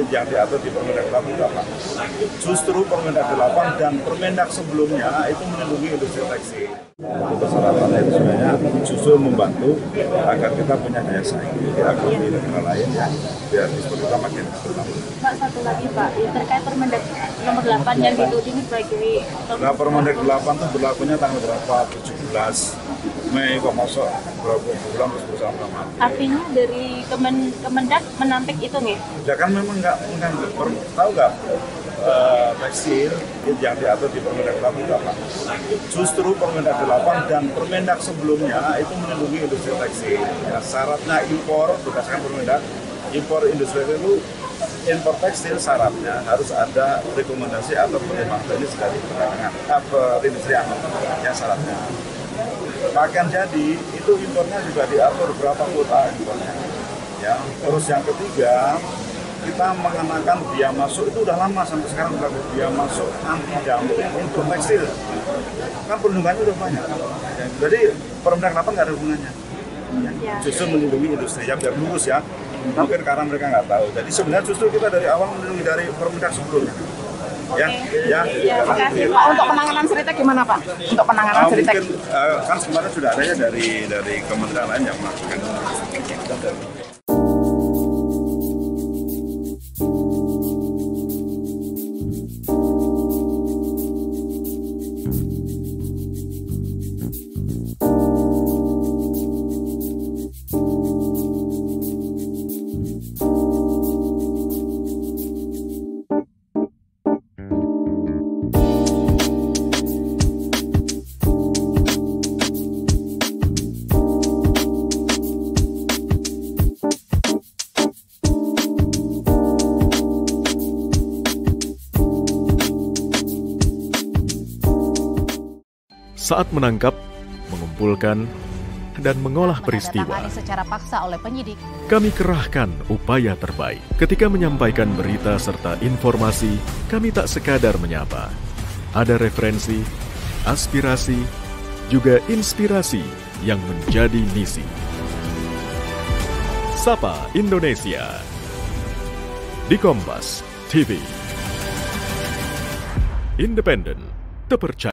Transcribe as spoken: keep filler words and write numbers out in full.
yang diatur di Permendak delapan itu apa? Justru Permendak delapan dan Permendak sebelumnya itu melindungi industri tekstil. Untuk persyaratannya itu sebenarnya justru membantu agar kita punya daya saing di ekonomi negara lain ya, biar ekspor kita makin bertambah. Pak, satu lagi Pak, ya, terkait Permendak nomor delapan yang dituding sebagai... Nah, Permendak delapan itu berlakunya tanggal berapa? tujuh belas Mei kok masuk berapa bulan terus bersama-sama. Artinya dari Kemen, Kemendak menampik itu nih? Ya kan memang nggak, nggak tahu nggak uh, tekstil yang diatur di Permendak delapan itu apa? Justru Permendak delapan dan Permendak sebelumnya itu melindungi industri tekstil. Ya, syaratnya impor berdasarkan Permendak, impor industri itu impor tekstil syaratnya harus ada rekomendasi atau pertimbangan teknis dari perdagangan atau perindustrian yang syaratnya. Pakaian jadi itu impornya juga diatur berapa kuota impornya. Ya, terus yang ketiga kita mengenakan biaya masuk itu udah lama sampai sekarang berlaku biaya masuk anti dumping untuk tekstil. Kan perlindungannya udah banyak. Ya, jadi Permendak delapan nggak ada hubungannya. Ya, justru melindungi industri ya biar lurus ya. Mungkin karena mereka nggak tahu. Jadi sebenarnya justru kita dari awal melindungi dari Permendak sebelumnya. Ya, ya. Ya, terima kasih Pak. Untuk penanganan cerita gimana Pak? Untuk penanganan Nah, cerita. mungkin uh, kan sebenarnya sudah adanya dari dari kementerian lain yang melakukan. Saat menangkap, mengumpulkan, dan mengolah peristiwa, secara paksa oleh penyidik, kami kerahkan upaya terbaik. Ketika menyampaikan berita serta informasi, kami tak sekadar menyapa. Ada referensi, aspirasi, juga inspirasi yang menjadi misi. Sapa Indonesia di Kompas T V. Independen, terpercaya.